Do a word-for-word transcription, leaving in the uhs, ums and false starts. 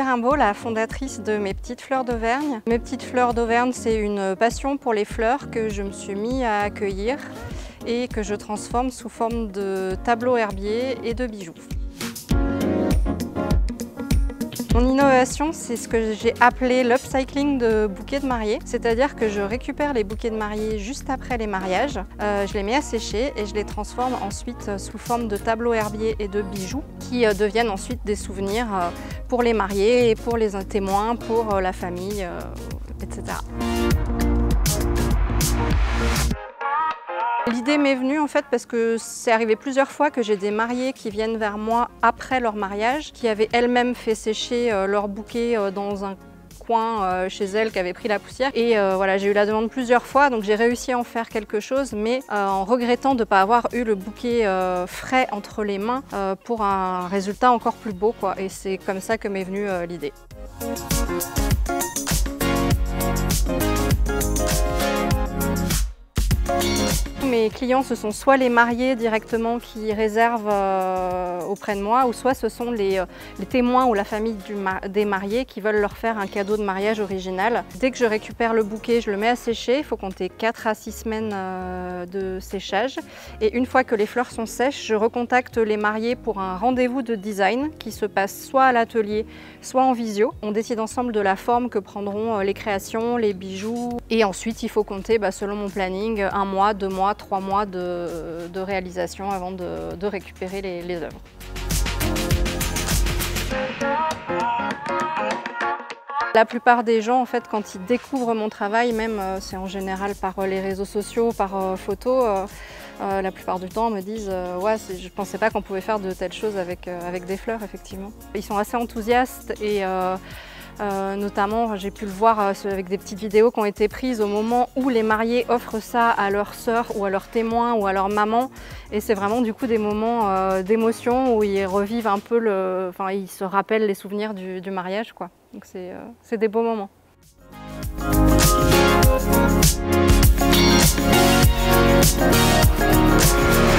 Rimbaud, la fondatrice de Mes Petites Fleurs d'Auvergne. Mes Petites Fleurs d'Auvergne, c'est une passion pour les fleurs que je me suis mis à accueillir et que je transforme sous forme de tableaux herbiers et de bijoux. Mon innovation, c'est ce que j'ai appelé l'upcycling de bouquets de mariés, c'est-à-dire que je récupère les bouquets de mariés juste après les mariages, euh, je les mets à sécher et je les transforme ensuite sous forme de tableaux herbiers et de bijoux qui euh, deviennent ensuite des souvenirs euh, pour les mariés et pour les témoins, pour euh, la famille, euh, et cetera. L'idée m'est venue en fait parce que c'est arrivé plusieurs fois que j'ai des mariés qui viennent vers moi après leur mariage, qui avaient elles-mêmes fait sécher euh, leur bouquet euh, dans un coin euh, chez elles qui avait pris la poussière. Et euh, voilà, j'ai eu la demande plusieurs fois, donc j'ai réussi à en faire quelque chose, mais euh, en regrettant de ne pas avoir eu le bouquet euh, frais entre les mains euh, pour un résultat encore plus beau, quoi. Et c'est comme ça que m'est venue euh, l'idée. Mes clients, ce sont soit les mariés directement qui réservent euh, auprès de moi, ou soit ce sont les, euh, les témoins ou la famille du ma des mariés qui veulent leur faire un cadeau de mariage original. Dès que je récupère le bouquet, je le mets à sécher. Il faut compter quatre à six semaines euh, de séchage. Et une fois que les fleurs sont sèches, je recontacte les mariés pour un rendez-vous de design qui se passe soit à l'atelier, soit en visio. On décide ensemble de la forme que prendront les créations, les bijoux. Et ensuite, il faut compter, bah, selon mon planning, un mois, deux mois, trois mois de, de réalisation avant de, de récupérer les, les œuvres. La plupart des gens, en fait, quand ils découvrent mon travail, même euh, c'est en général par euh, les réseaux sociaux, par euh, photos, euh, euh, la plupart du temps me disent euh, ouais, je ne pensais pas qu'on pouvait faire de telles choses avec, euh, avec des fleurs, effectivement. Ils sont assez enthousiastes et euh, Euh, notamment, j'ai pu le voir euh, avec des petites vidéos qui ont été prises au moment où les mariés offrent ça à leur sœur ou à leur témoin ou à leur maman. Et c'est vraiment du coup des moments euh, d'émotion où ils revivent un peu, le, enfin, ils se rappellent les souvenirs du, du mariage, quoi. Donc c'est euh, des beaux moments. We'll be right back.